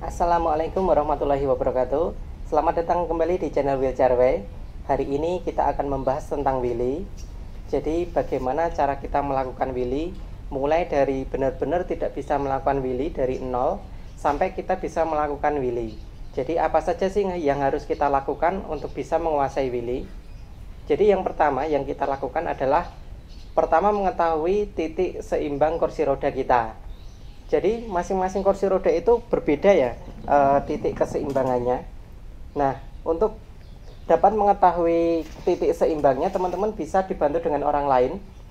Assalamualaikum warahmatullahi wabarakatuh. Selamat datang kembali di channel Wheelchair Way. Hari ini kita akan membahas tentang wheelie. Jadi bagaimana cara kita melakukan wheelie, mulai dari benar-benar tidak bisa melakukan wheelie dari nol sampai kita bisa melakukan wheelie. Jadi apa saja sih yang harus kita lakukan untuk bisa menguasai wheelie? Jadi yang pertama yang kita lakukan adalah pertama mengetahui titik seimbang kursi roda kita. Jadi masing-masing kursi roda itu berbeda ya titik keseimbangannya. Nah, untuk dapat mengetahui titik seimbangnya, teman-teman bisa dibantu dengan orang lain.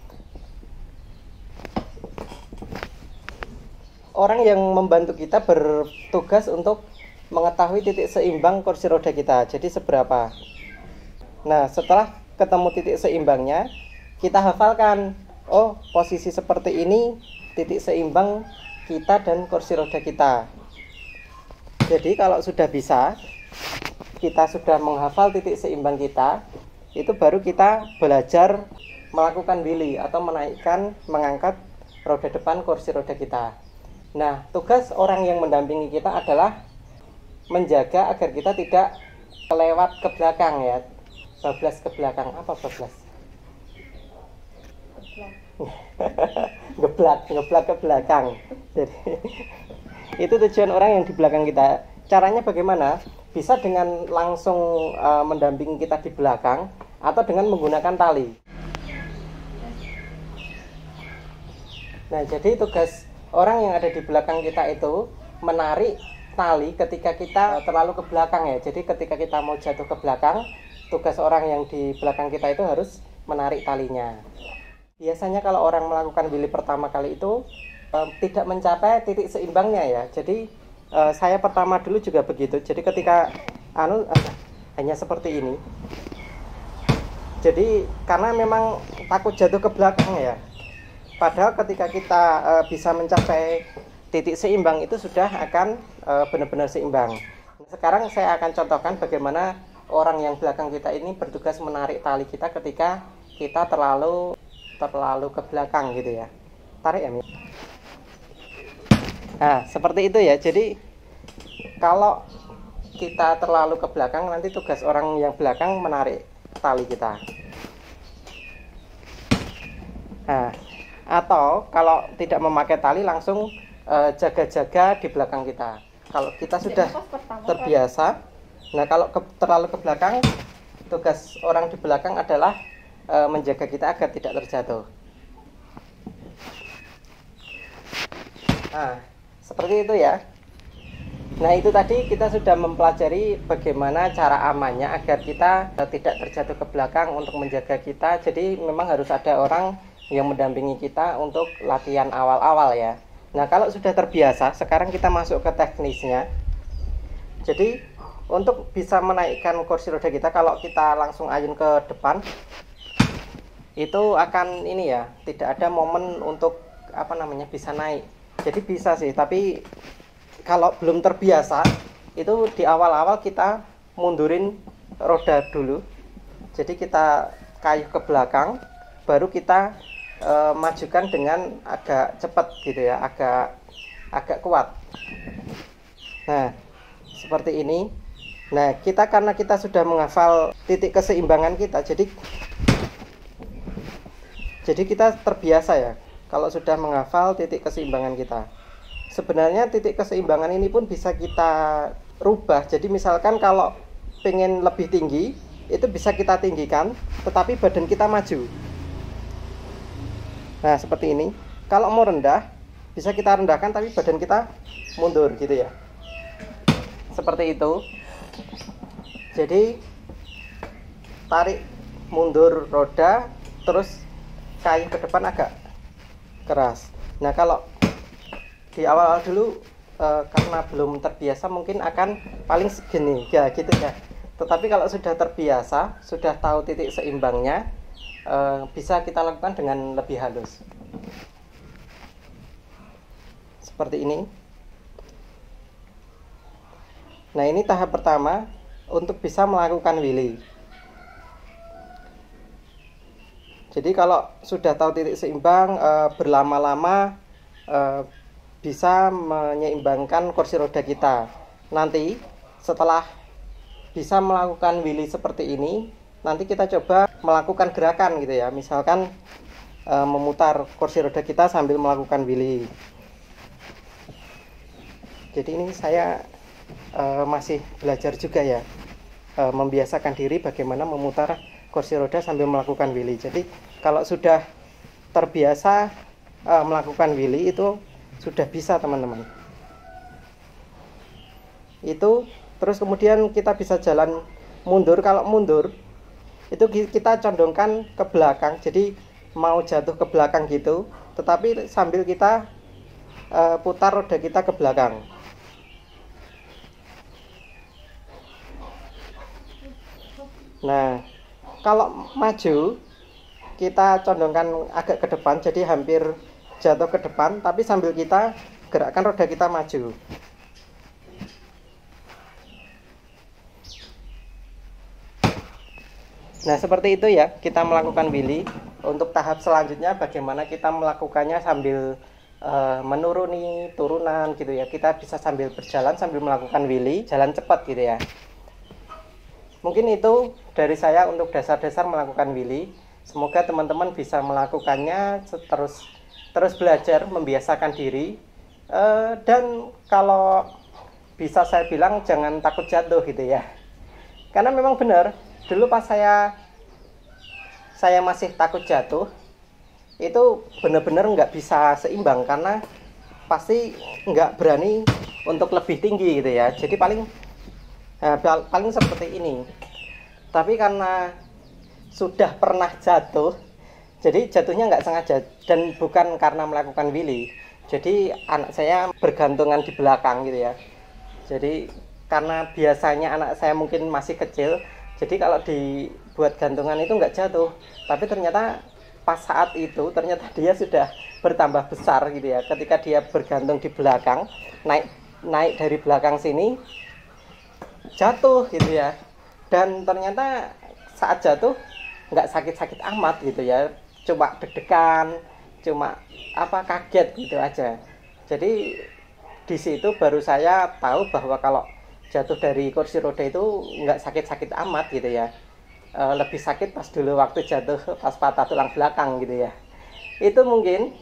Orang yang membantu kita bertugas untuk mengetahui titik seimbang kursi roda kita. Jadi seberapa. Nah, setelah ketemu titik seimbangnya, kita hafalkan. Oh, posisi seperti ini titik seimbang kita dan kursi roda kita. Jadi kalau sudah bisa, kita sudah menghafal titik seimbang kita, itu baru kita belajar melakukan wheelie atau menaikkan, mengangkat roda depan kursi roda kita. Nah, tugas orang yang mendampingi kita adalah menjaga agar kita tidak kelewat ke belakang ya. Bablas ke belakang. Apa bablas? Ngeblak ke belakang. Jadi itu tujuan orang yang di belakang kita. Caranya bagaimana? Bisa dengan langsung mendampingi kita di belakang atau dengan menggunakan tali. Nah, jadi tugas orang yang ada di belakang kita itu menarik tali ketika kita terlalu ke belakang ya. Jadi ketika kita mau jatuh ke belakang, tugas orang yang di belakang kita itu harus menarik talinya. Biasanya kalau orang melakukan wheelie pertama kali itu tidak mencapai titik seimbangnya ya. Jadi saya pertama dulu juga begitu. Jadi ketika hanya seperti ini. Jadi karena memang takut jatuh ke belakang ya. Padahal ketika kita bisa mencapai titik seimbang itu sudah akan benar-benar seimbang. Sekarang saya akan contohkan bagaimana orang yang belakang kita ini bertugas menarik tali kita ketika kita terlalu ke belakang gitu ya. Tarik ya, Mi. Nah, seperti itu ya. Jadi kalau kita terlalu ke belakang, nanti tugas orang yang belakang menarik tali kita. Nah, atau kalau tidak memakai tali langsung jaga-jaga di belakang kita. Kalau kita sudah terbiasa, nah kalau terlalu ke belakang, tugas orang di belakang adalah menjaga kita agar tidak terjatuh. Nah, seperti itu ya. Nah, itu tadi kita sudah mempelajari bagaimana cara amannya agar kita tidak terjatuh ke belakang untuk menjaga kita. Jadi memang harus ada orang yang mendampingi kita untuk latihan awal-awal ya. Nah, kalau sudah terbiasa, sekarang kita masuk ke teknisnya. Jadi untuk bisa menaikkan kursi roda kita, kalau kita langsung ayun ke depan, itu akan ini ya, tidak ada momen untuk bisa naik. Jadi bisa sih, tapi kalau belum terbiasa itu di awal-awal kita mundurin roda dulu. Jadi kita kayuh ke belakang, baru kita majukan dengan agak cepat gitu ya, agak kuat. Nah, seperti ini. Nah, karena kita sudah menghafal titik keseimbangan kita, jadi kita terbiasa ya kalau sudah menghafal titik keseimbangan kita. Sebenarnya titik keseimbangan ini pun bisa kita rubah. Jadi misalkan kalau pengen lebih tinggi, itu bisa kita tinggikan, tetapi badan kita maju. Nah, seperti ini. Kalau mau rendah, bisa kita rendahkan tapi badan kita mundur gitu ya. Seperti itu. Jadi tarik mundur roda, terus kayuh ke depan agak keras. Nah, kalau di awal-awal dulu karena belum terbiasa mungkin akan paling segini ya gitu ya. Tetapi kalau sudah terbiasa, sudah tahu titik seimbangnya, bisa kita lakukan dengan lebih halus. Seperti ini. Nah, ini tahap pertama untuk bisa melakukan wheelie. Jadi kalau sudah tahu titik seimbang, berlama-lama bisa menyeimbangkan kursi roda kita. nanti setelah bisa melakukan wheelie seperti ini, nanti kita coba melakukan gerakan gitu ya, misalkan memutar kursi roda kita sambil melakukan wheelie. Jadi ini saya masih belajar juga ya, membiasakan diri bagaimana memutar kursi roda sambil melakukan wheelie. Jadi kalau sudah terbiasa melakukan wheelie itu sudah bisa teman-teman. Itu terus kemudian kita bisa jalan mundur. Kalau mundur itu kita condongkan ke belakang, jadi mau jatuh ke belakang gitu, tetapi sambil kita putar roda kita ke belakang. Nah, kalau maju kita condongkan agak ke depan, jadi hampir jatuh ke depan, tapi sambil kita gerakkan roda kita maju. Nah, seperti itu ya, kita melakukan wheelie. Untuk tahap selanjutnya bagaimana kita melakukannya sambil menuruni turunan gitu ya. Kita bisa sambil berjalan sambil melakukan wheelie, jalan cepat gitu ya. Mungkin itu dari saya untuk dasar-dasar melakukan wheelie. Semoga teman-teman bisa melakukannya, terus belajar, membiasakan diri. Dan kalau bisa saya bilang jangan takut jatuh gitu ya. Karena memang benar, dulu pas saya masih takut jatuh, itu benar-benar nggak bisa seimbang karena pasti nggak berani untuk lebih tinggi gitu ya. Jadi paling seperti ini. Tapi karena sudah pernah jatuh, jadi jatuhnya nggak sengaja dan bukan karena melakukan wheelie. Jadi anak saya bergantungan di belakang gitu ya. Jadi karena biasanya anak saya mungkin masih kecil, jadi kalau dibuat gantungan itu nggak jatuh. Tapi ternyata pas saat itu ternyata dia sudah bertambah besar gitu ya. Ketika dia bergantung di belakang, naik dari belakang sini, jatuh gitu ya. Dan ternyata saat jatuh nggak sakit-sakit amat gitu ya, cuma deg-degan, cuma kaget gitu aja. Jadi di situ baru saya tahu bahwa kalau jatuh dari kursi roda itu nggak sakit-sakit amat gitu ya. Lebih sakit pas dulu waktu jatuh pas patah tulang belakang gitu ya. Itu mungkin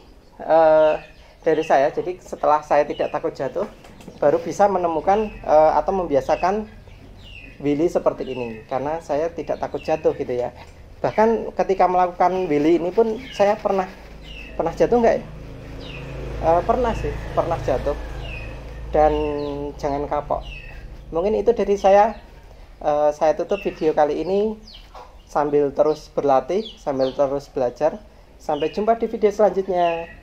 dari saya. Jadi setelah saya tidak takut jatuh, baru bisa menemukan atau membiasakan wheelie seperti ini, karena saya tidak takut jatuh gitu ya. Bahkan ketika melakukan wheelie ini pun saya pernah jatuh nggak ya? Pernah sih, pernah jatuh. Dan jangan kapok. Mungkin itu dari saya. Saya tutup video kali ini sambil terus berlatih, sambil terus belajar. Sampai jumpa di video selanjutnya.